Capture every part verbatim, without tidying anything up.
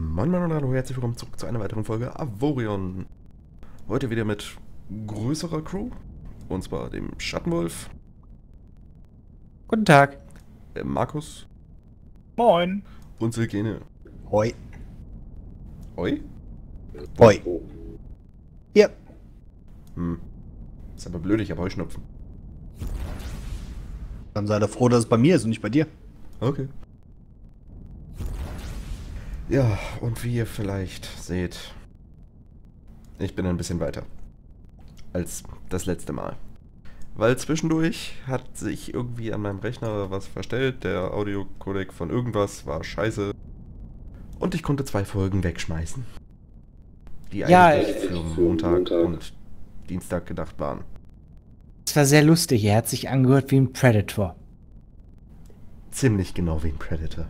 Moin Moin und hallo, herzlich willkommen zurück zu einer weiteren Folge Avorion. Heute wieder mit größerer Crew, und zwar dem Schattenwolf, Guten Tag. äh, Markus Moin. und Silkene. Hoi. Hoi? Hoi. Ja. Hm. Ist aber blöd, ich habe Heuschnupfen. Dann sei doch froh, dass es bei mir ist und nicht bei dir. Okay. Ja, und wie ihr vielleicht seht, ich bin ein bisschen weiter als das letzte Mal. Weil zwischendurch hat sich irgendwie an meinem Rechner was verstellt, der Audiocodec von irgendwas war scheiße. Und ich konnte zwei Folgen wegschmeißen. Die Ja, eigentlich äh, für Montag und Dienstag gedacht waren. Es war sehr lustig, er hat sich angehört wie ein Predator. Ziemlich genau wie ein Predator.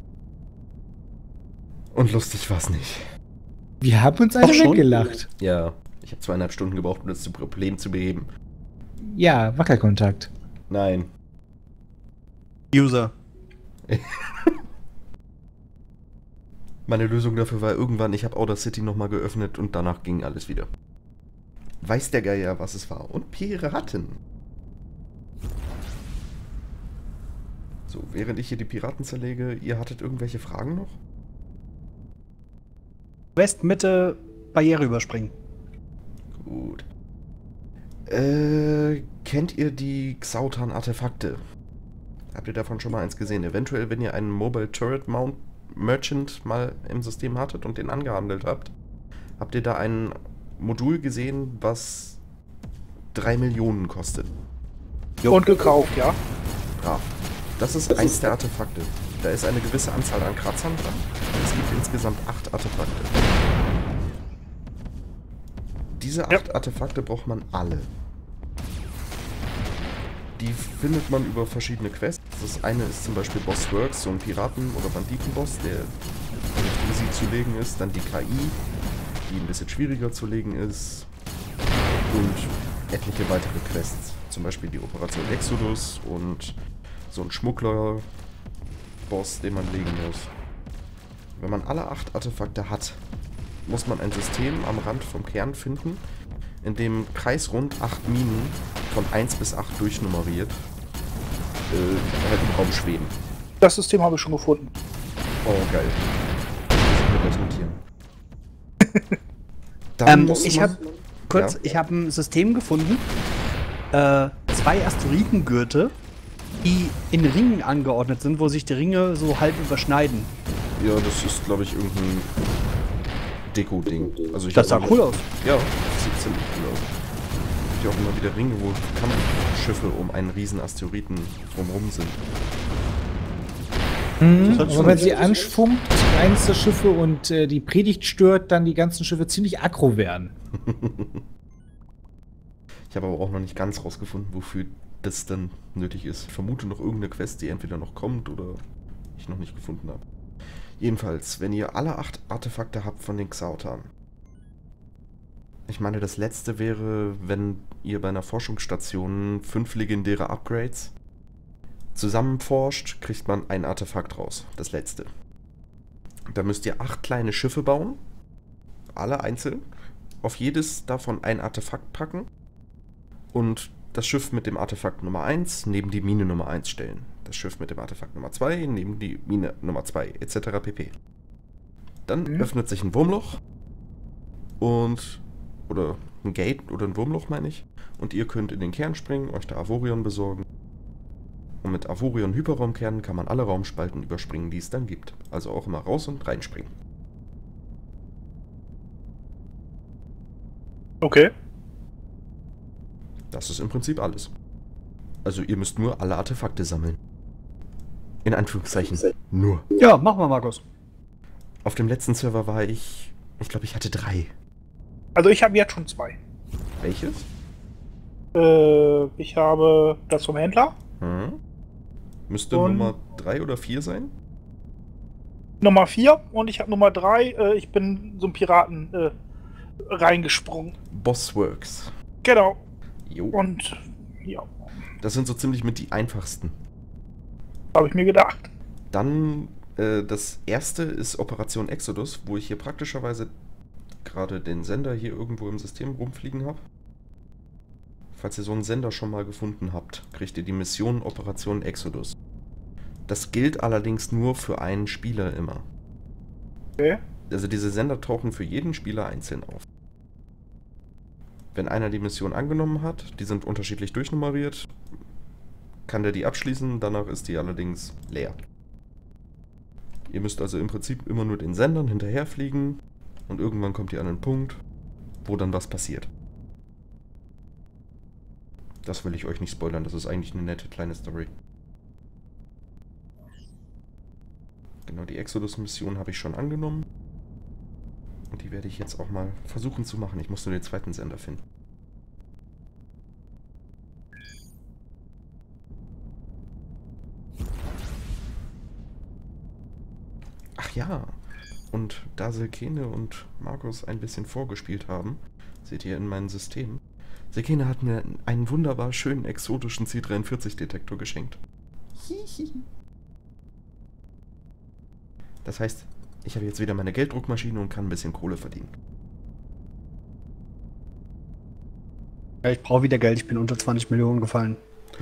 Und lustig war's nicht. Wir haben uns alle Ach, schon? weggelacht. Ja, ich habe zweieinhalb Stunden gebraucht, um das Problem zu beheben. Ja, Wackelkontakt. Nein. User. Meine Lösung dafür war irgendwann, ich habe Outer City nochmal geöffnet und danach ging alles wieder. Weiß der Geier, was es war. Und Piraten. So, während ich hier die Piraten zerlege, ihr hattet irgendwelche Fragen noch? West, Mitte, Barriere überspringen. Gut. Äh, kennt ihr die Xautan-Artefakte? Habt ihr davon schon mal eins gesehen? Eventuell, wenn ihr einen Mobile Turret Mount Merchant mal im System hattet und den angehandelt habt, habt ihr da ein Modul gesehen, was drei Millionen kostet. Jo. Und gekauft, ja. Brav. Das ist eins der Artefakte. Da ist eine gewisse Anzahl an Kratzern dran. Es gibt insgesamt acht Artefakte. Diese acht Ja. Artefakte braucht man alle. Die findet man über verschiedene Quests. Das eine ist zum Beispiel Boss Works, so ein Piraten- oder Banditenboss, der recht easy zu legen ist. Dann die K I, die ein bisschen schwieriger zu legen ist. Und etliche weitere Quests. Zum Beispiel die Operation Exodus und so ein Schmuggler-Boss, den man legen muss. Wenn man alle acht Artefakte hat, muss man ein System am Rand vom Kern finden, in dem kreisrund acht Minen von eins bis acht durchnummeriert äh, halt im Raum schweben. Das System habe ich schon gefunden. Oh, geil. Das muss ich mir gleich notieren. Dann Ähm, muss ich man- habe kurz, Ja? ich habe ein System gefunden. Äh, zwei Asteroidengürtel, die in Ringen angeordnet sind, wo sich die Ringe so halb überschneiden. Ja, das ist, glaube ich, irgendein Deko-Ding. Also ich Das hab sah auch- cool aus. Ja, das sieht ziemlich cool aus. Es gibt ja auch immer wieder Ringe, wo Kampfschiffe um einen riesen Asteroiden drumherum sind. Mhm, hat aber schon- wenn sie anschwummt, eins der Schiffe und äh, die Predigt stört, dann die ganzen Schiffe ziemlich aggro werden. Ich habe aber auch noch nicht ganz rausgefunden, wofür das dann nötig ist. Ich vermute noch irgendeine Quest, die entweder noch kommt oder ich noch nicht gefunden habe. Jedenfalls, wenn ihr alle acht Artefakte habt von den Xautan. Ich meine, das letzte wäre, wenn ihr bei einer Forschungsstation fünf legendäre Upgrades zusammenforscht, kriegt man ein Artefakt raus. Das letzte. Da müsst ihr acht kleine Schiffe bauen. Alle einzeln. Auf jedes davon ein Artefakt packen. Und das Schiff mit dem Artefakt Nummer eins neben die Mine Nummer eins stellen. Das Schiff mit dem Artefakt Nummer zwei neben die Mine Nummer zwei, et cetera pp. Dann Mhm. öffnet sich ein Wurmloch. Und. Oder ein Gate oder ein Wurmloch, meine ich. Und ihr könnt in den Kern springen, euch da Avorion besorgen. Und mit Avorion Hyperraumkernen kann man alle Raumspalten überspringen, die es dann gibt. Also auch immer raus und reinspringen. Okay. Das ist im Prinzip alles. Also ihr müsst nur alle Artefakte sammeln. In Anführungszeichen. Nur. Ja, mach mal, Markus. Auf dem letzten Server war ich... Ich glaube, ich hatte drei. Also ich habe jetzt schon zwei. Welches? Äh, ich habe das vom Händler. Hm? Müsste Und- Nummer drei oder vier sein? Nummer vier und ich habe Nummer drei. Äh, ich bin so ein Piraten äh, reingesprungen. Bossworks. Genau. Jo. Und ja, Das sind so ziemlich mit die einfachsten. habe ich mir gedacht. Dann Äh, das erste ist Operation Exodus, wo ich hier praktischerweise gerade den Sender hier irgendwo im System rumfliegen habe. Falls ihr so einen Sender schon mal gefunden habt, kriegt ihr die Mission Operation Exodus. Das gilt allerdings nur für einen Spieler immer. Okay. Also diese Sender tauchen für jeden Spieler einzeln auf. Wenn einer die Mission angenommen hat, die sind unterschiedlich durchnummeriert, kann der die abschließen, danach ist die allerdings leer. Ihr müsst also im Prinzip immer nur den Sendern hinterherfliegen und irgendwann kommt ihr an einen Punkt, wo dann was passiert. Das will ich euch nicht spoilern, das ist eigentlich eine nette kleine Story. Genau, die Exodus-Mission habe ich schon angenommen. Und die werde ich jetzt auch mal versuchen zu machen. Ich muss nur den zweiten Sender finden. Ach ja, und da Selkene und Markus ein bisschen vorgespielt haben, seht ihr in meinem System, Selkene hat mir einen wunderbar schönen exotischen C dreiundvierzig-Detektor geschenkt. Hihi. Das heißt, ich habe jetzt wieder meine Gelddruckmaschine und kann ein bisschen Kohle verdienen. Ja, ich brauche wieder Geld, ich bin unter zwanzig Millionen gefallen.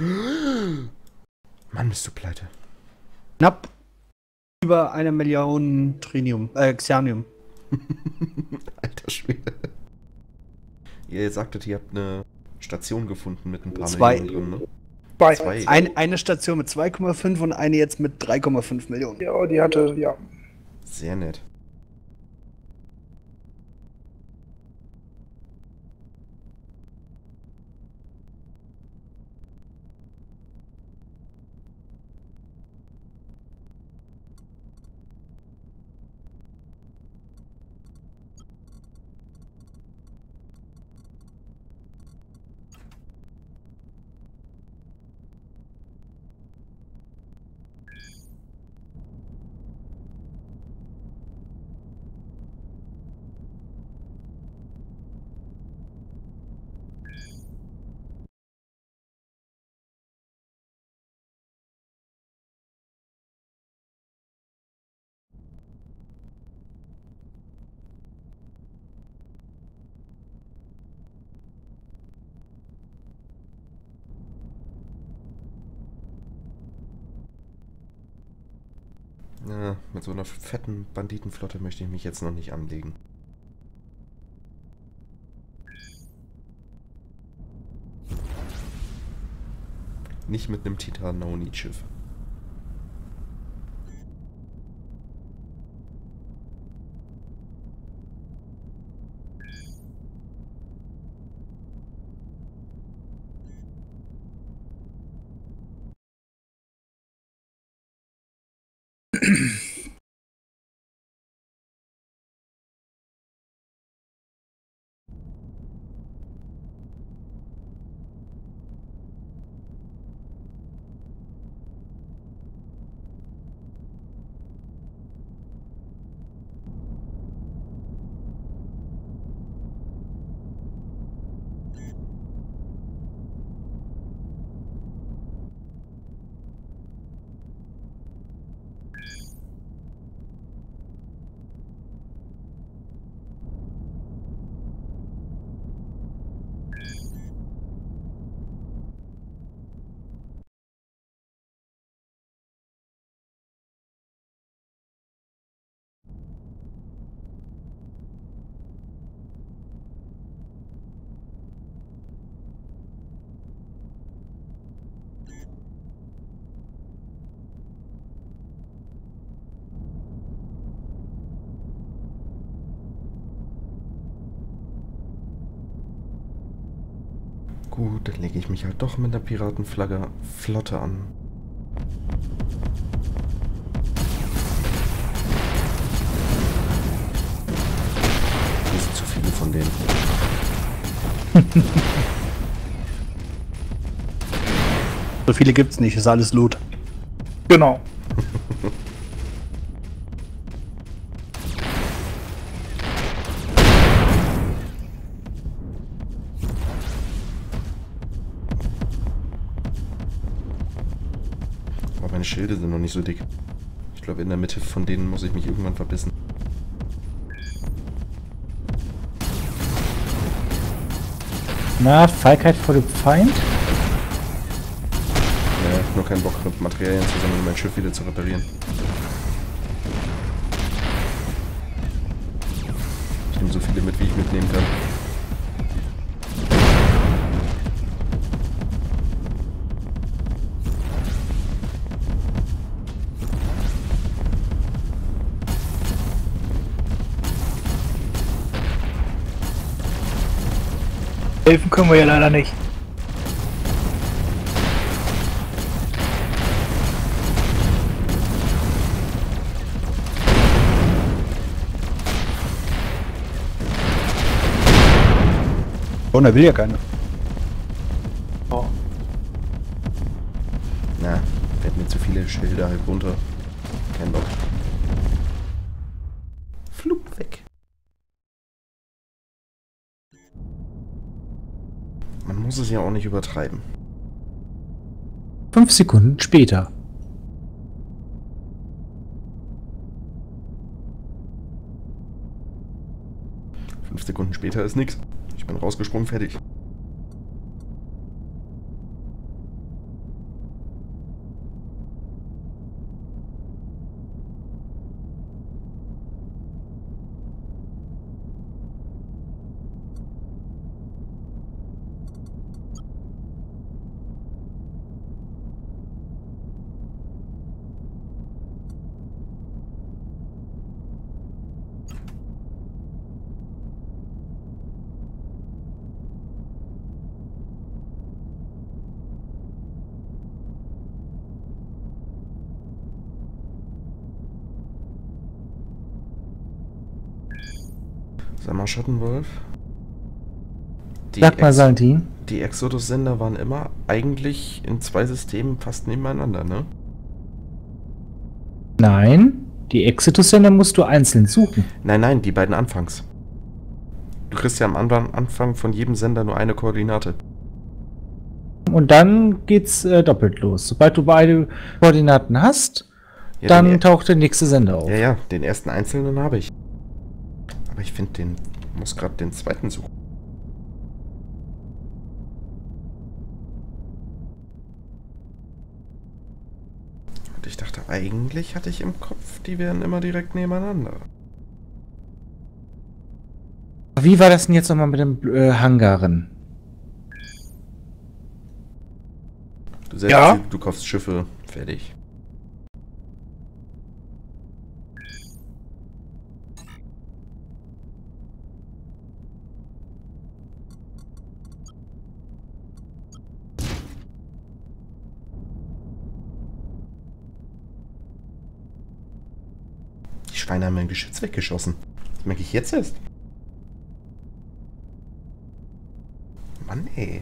Mann, bist du pleite. Knapp über eine Million Trinium, äh, Xernium. Alter Schwede. Ihr sagtet, ihr habt eine Station gefunden mit ein paar Zwei. Millionen drin, ne? Bei. Zwei. Ein, eine Station mit zwei Komma fünf und eine jetzt mit drei Komma fünf Millionen. Ja, die hatte, ja. Sehr nett. Ja, mit so einer fetten Banditenflotte möchte ich mich jetzt noch nicht anlegen. Nicht mit einem Titan-No-Need-Schiff. Gut, dann lege ich mich halt doch mit der Piratenflagge Flotte an. Hier sind zu viele von denen. So viele gibt's nicht, ist alles Loot. Genau. Aber meine Schilde sind noch nicht so dick. Ich glaube, in der Mitte von denen muss ich mich irgendwann verbissen. Na, Feigheit vor dem Feind? Ja, nur keinen Bock, mit Materialien zu sammeln, um mein Schiff wieder zu reparieren. Ich nehme so viele mit, wie ich mitnehmen kann. Helfen können wir ja leider nicht. Oh, da will ja keiner. Oh. Na, fällt mir zu viele Schilder halt runter. Kein Bock. Flup weg. Man muss es ja auch nicht übertreiben. Fünf Sekunden später. Fünf Sekunden später ist nix. Ich bin rausgesprungen, fertig. Sag mal, Schattenwolf. Die Sag mal, Ex- Salentin. Die Exodus-Sender waren immer eigentlich in zwei Systemen fast nebeneinander, ne? Nein, die Exitus-Sender musst du einzeln suchen. Nein, nein, die beiden anfangs. Du kriegst ja am Anfang, Anfang von jedem Sender nur eine Koordinate. Und dann geht's äh, doppelt los. Sobald du beide Koordinaten hast, Ja, dann den, taucht der nächste Sender auf. ja, ja, den ersten einzelnen habe ich. Aber ich finde, den muss gerade den zweiten suchen. Und ich dachte, eigentlich hatte ich im Kopf, die wären immer direkt nebeneinander. Wie war das denn jetzt nochmal mit dem äh, Hangaren? Du selbst, Ja? du kaufst Schiffe, fertig. Die Schweine haben mein Geschütz weggeschossen. Das merke ich jetzt erst. Mann, ey.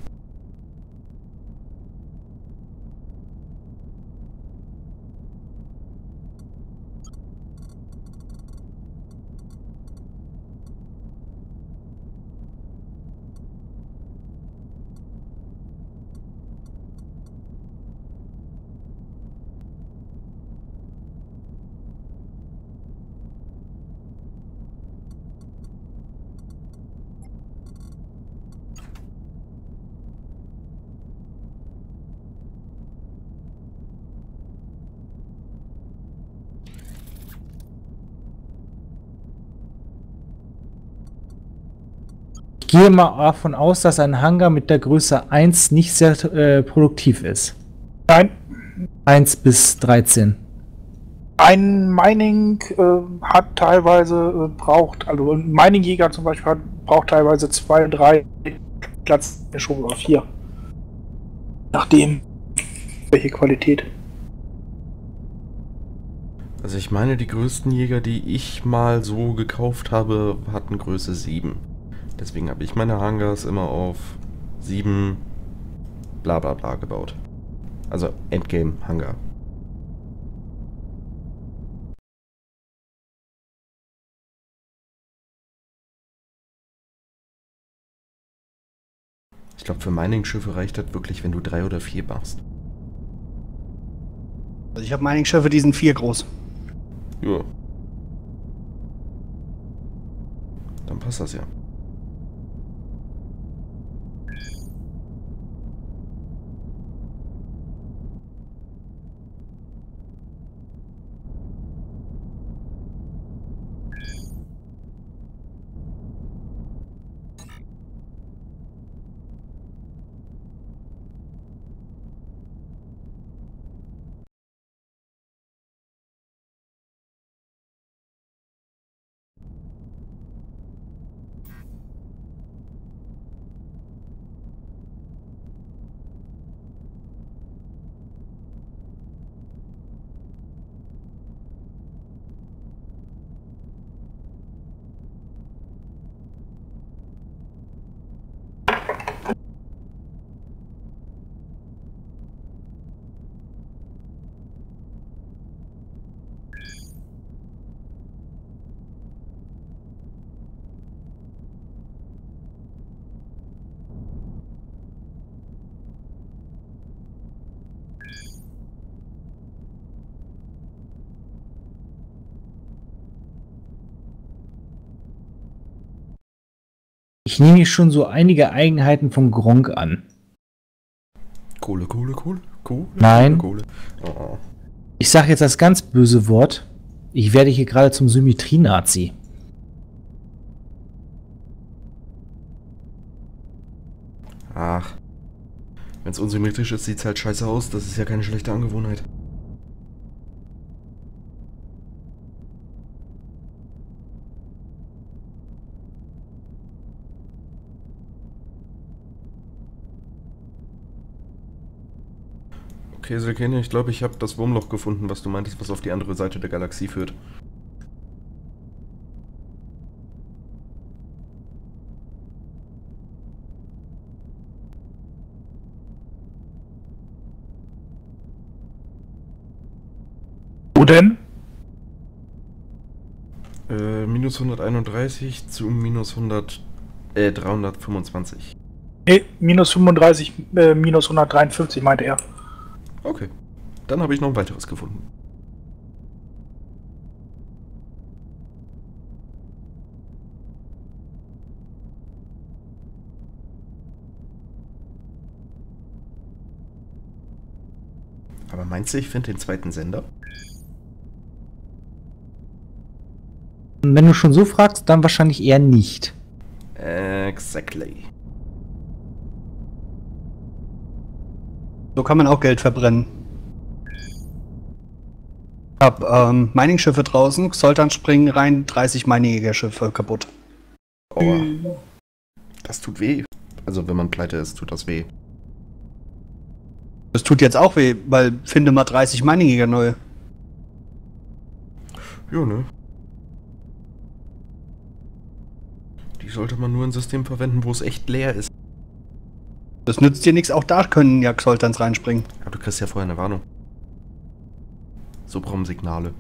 Ich gehe mal davon aus, dass ein Hangar mit der Größe eins nicht sehr äh, produktiv ist. Nein, eins bis dreizehn. ein Mining äh, hat teilweise, äh, braucht, also ein Mining-Jäger zum Beispiel hat, braucht teilweise zwei, drei Platz schon oder vier. Nachdem, welche Qualität. Also ich meine, die größten Jäger, die ich mal so gekauft habe, hatten Größe sieben. Deswegen habe ich meine Hangars immer auf sieben bla bla bla gebaut. Also Endgame-Hangar. Ich glaube, für Mining-Schiffe reicht das wirklich, wenn du drei oder vier machst. Also ich habe Mining-Schiffe, die sind vier groß. Ja. Dann passt das ja. Ich nehme hier schon so einige Eigenheiten von Gronkh an. Kohle, Kohle, Kohle, Kohle. Nein. Kohle. Oh, oh. Ich sage jetzt das ganz böse Wort. Ich werde hier gerade zum Symmetrie-Nazi. Ach. Wenn es unsymmetrisch ist, sieht es halt scheiße aus. Das ist ja keine schlechte Angewohnheit. Okay, Selkene, ich glaube, ich habe das Wurmloch gefunden, was du meintest, was auf die andere Seite der Galaxie führt. Wo denn? Äh, minus hunderteinunddreißig zu minus hundert, äh, dreihundertfünfundzwanzig. Nee, minus fünfunddreißig, äh, minus hundertdreiundfünfzig meinte er. Okay. Dann habe ich noch ein weiteres gefunden. Aber meinst du, ich finde den zweiten Sender? Wenn du schon so fragst, dann wahrscheinlich eher nicht. Exactly. So kann man auch Geld verbrennen. Ich hab ähm, Mining-Schiffe draußen, Xoltan springen rein, dreißig Mining-Schiffe kaputt. Aua. Das tut weh. Also wenn man pleite ist, tut das weh. Das tut jetzt auch weh, weil finde mal dreißig Mining-Jäger neue. Ja, ne? Die sollte man nur in Systemen verwenden, wo es echt leer ist. Das nützt dir nichts, auch da können ja Xoltans reinspringen. Aber du kriegst ja vorher eine Warnung. Subraumsignale.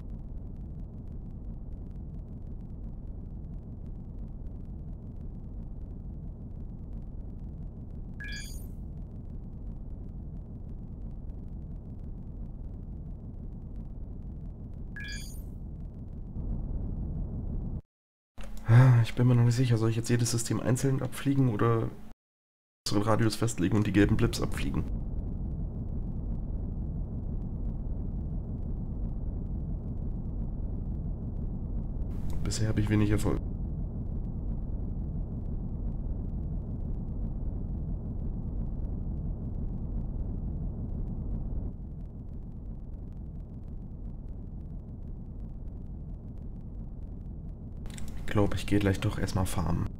Ich bin mir noch nicht sicher, soll ich jetzt jedes System einzeln abfliegen oder einen Radius festlegen und die gelben Blips abfliegen? Bisher habe ich wenig Erfolg. Ich glaube, ich gehe gleich doch erstmal farmen.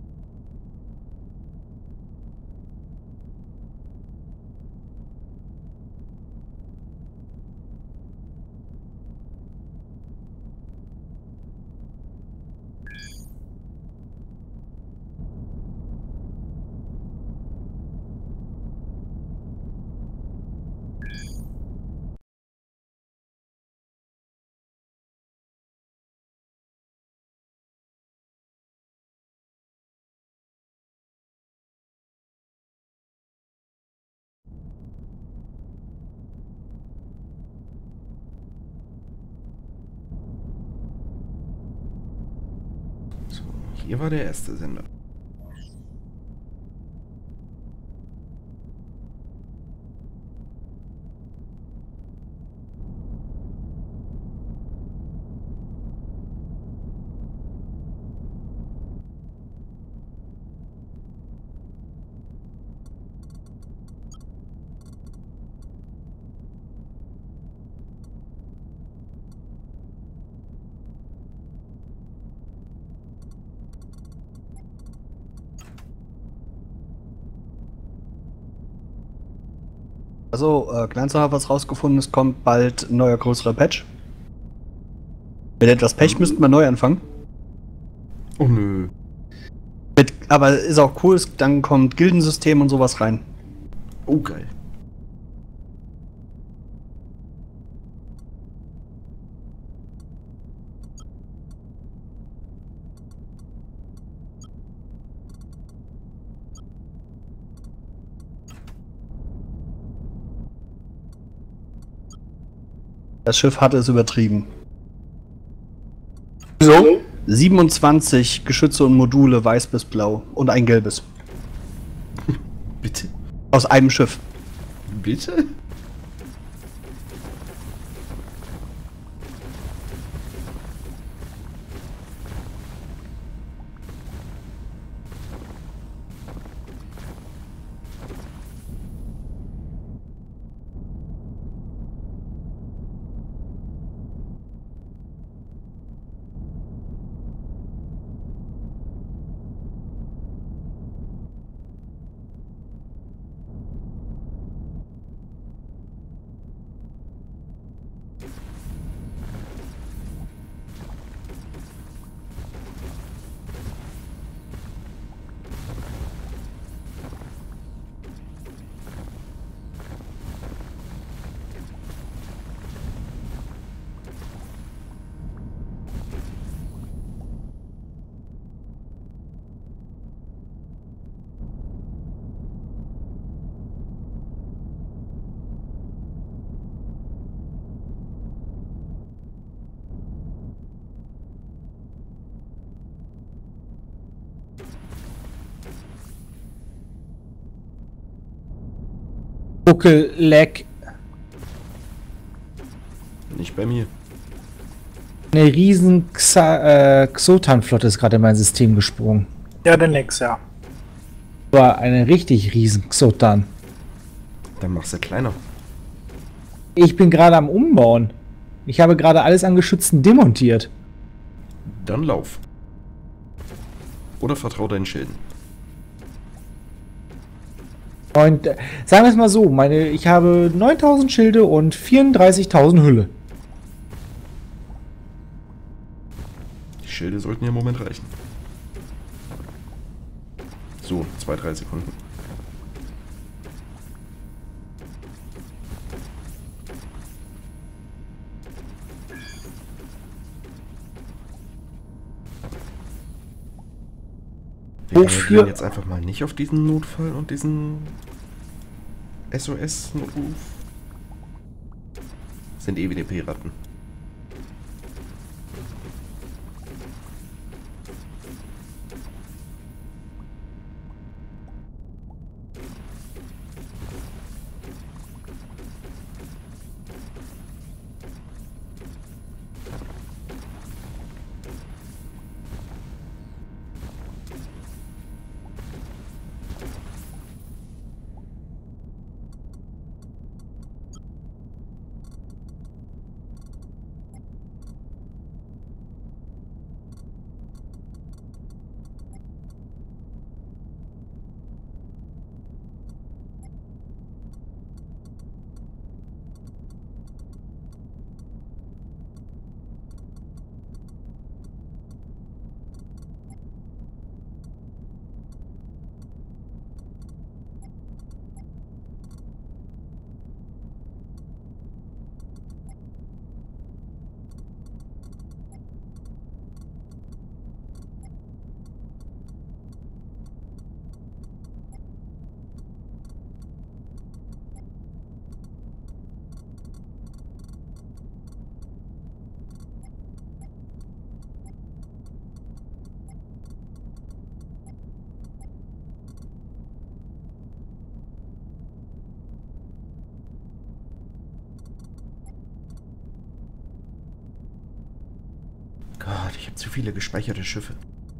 Hier war der erste Sender. Also, äh, Glanzer hat was rausgefunden, es kommt bald ein neuer größerer Patch. Mit etwas Pech müssten wir neu anfangen. Oh nö. Mit, aber ist auch cool, es, dann kommt Gildensystem und sowas rein. Oh geil. Das Schiff hatte es übertrieben. Wieso? siebenundzwanzig Geschütze und Module, weiß bis blau. Und ein gelbes. Bitte? Aus einem Schiff. Bitte? Buckel-Leck. Nicht bei mir. Eine riesen Xa äh, Xotan-Flotte ist gerade in mein System gesprungen. Ja, den Lex, ja. War eine richtig riesen Xotan. Dann machst du kleiner. Ich bin gerade am Umbauen. Ich habe gerade alles an Geschützen demontiert. Dann lauf. Oder vertrau deinen Schilden. Und äh, sagen wir es mal so, meine, ich habe neuntausend Schilde und vierunddreißigtausend Hülle. Die Schilde sollten ja im Moment reichen. So, zwei, drei Sekunden. Wir Wofür- reagieren jetzt einfach mal nicht auf diesen Notfall und diesen S O S-Notruf. Sind E W D P-Ratten. Zu viele gespeicherte Schiffe.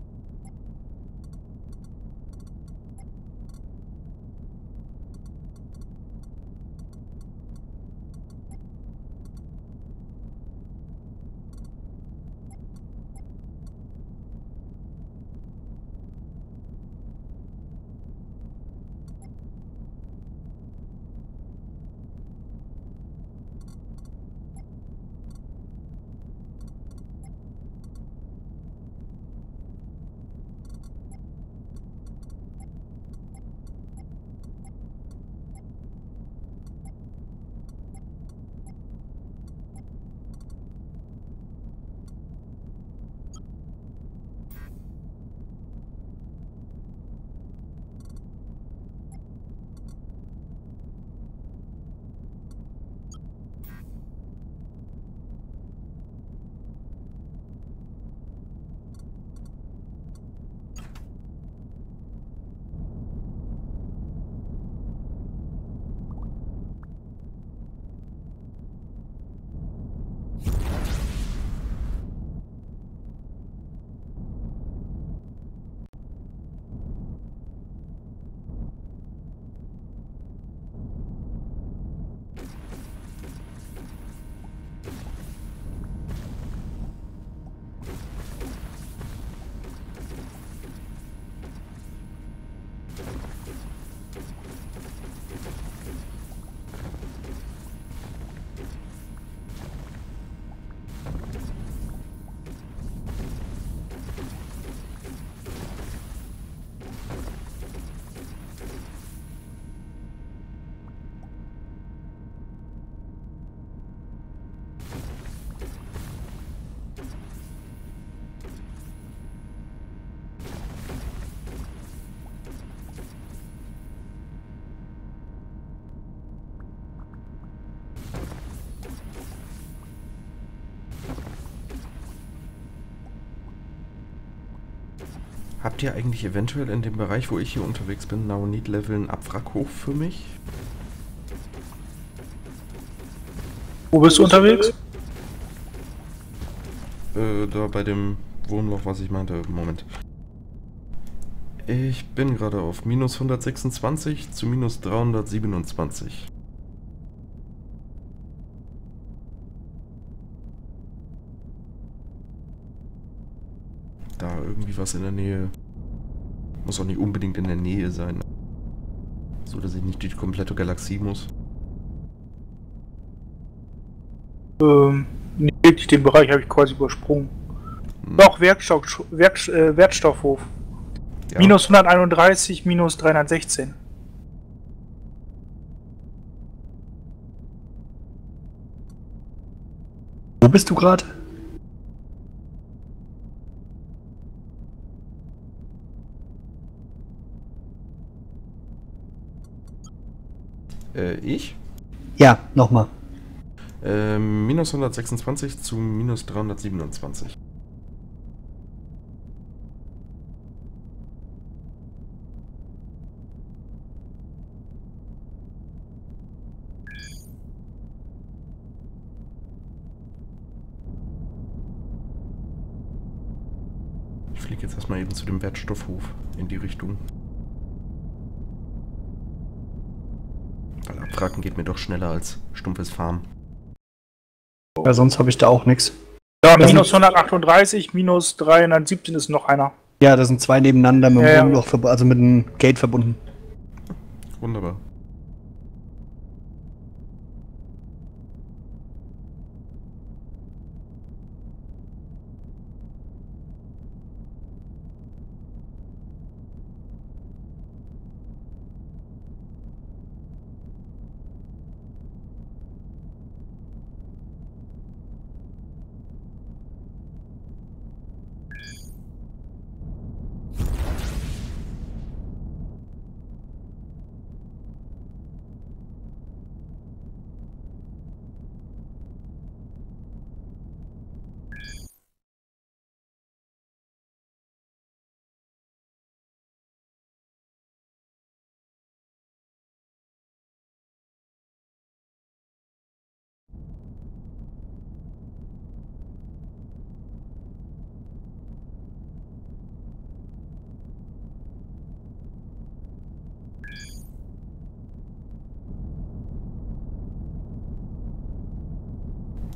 Habt ihr eigentlich eventuell in dem Bereich, wo ich hier unterwegs bin, Naonit-Level einen Abwrackhof für mich? Wo bist du unterwegs? Äh, da bei dem Wohnloch, was ich meinte. Moment. Ich bin gerade auf minus hundertsechsundzwanzig zu minus dreihundertsiebenundzwanzig. Da irgendwie was in der Nähe. Muss auch nicht unbedingt in der Nähe sein. So, dass ich nicht die komplette Galaxie muss. Ähm, nee, den Bereich habe ich quasi übersprungen. Hm. Doch, Werkstoff, Werk, äh, Wertstoffhof. Ja. Minus hunderteinunddreißig, minus dreihundertsechzehn. Wo bist du gerade? Äh, ich? Ja, nochmal. Ähm, minus hundertsechsundzwanzig zu minus dreihundertsiebenundzwanzig. Ich fliege jetzt erstmal eben zu dem Wertstoffhof in die Richtung. Weil abwracken geht mir doch schneller als stumpfes Farmen. Ja, sonst habe ich da auch nichts. Ja, Das minus sind- hundertachtunddreißig, minus dreihundertsiebzehn ist noch einer. Ja, da sind zwei nebeneinander mit dem Ja, ja. Wohnloch verbu- also mit einem Gate verbunden. Wunderbar.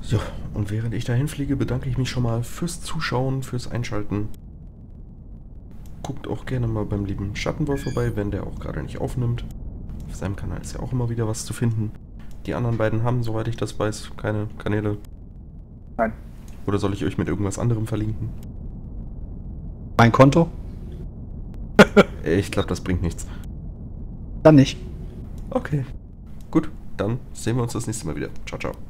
So, und während ich dahin fliege, bedanke ich mich schon mal fürs Zuschauen, fürs Einschalten. Guckt auch gerne mal beim lieben Schattenwolf vorbei, wenn der auch gerade nicht aufnimmt. Auf seinem Kanal ist ja auch immer wieder was zu finden. Die anderen beiden haben, soweit ich das weiß, keine Kanäle. Nein. Oder soll ich euch mit irgendwas anderem verlinken? Mein Konto? Ich glaube, das bringt nichts. Dann nicht. Okay. Gut, dann sehen wir uns das nächste Mal wieder. Ciao, ciao.